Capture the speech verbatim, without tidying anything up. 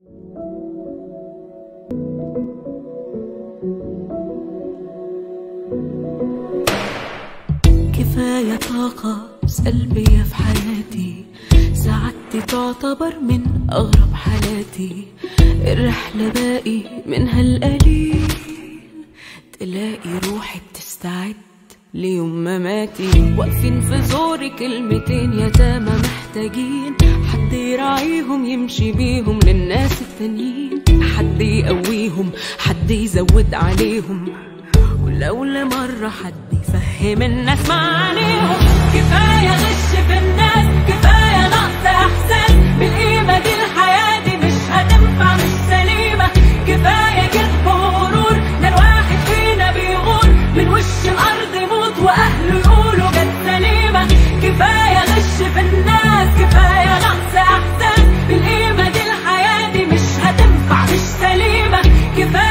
كفاية طاقة سلبية في حياتي، سعادتي تعتبر من أغرب حالاتي. الرحلة باقي منها القليل، تلاقي روحي بتستعد ليوم مماتي. واقفين في زوري كلمتين يتامى محتاجين حد يراعيهم يمشي بيهم للناس التانيين، حد يقويهم حد يزود عليهم، ولو لمرة حد يفهم الناس معانيهم. كفاية غش في الناس، كفاية نقص احساس بالقيمة دي. الحياة دي مش هتنفع مش سليمة، كفاية كذب وغرور. ده الواحد فينا بيغور من وش الارض يموت واهله يقولوا جت سليمة. كفاية غش في الناس، كفاية نقص احساس بالقيمة دي. الحياة دي مش هتنفع مش سليمة، كفاية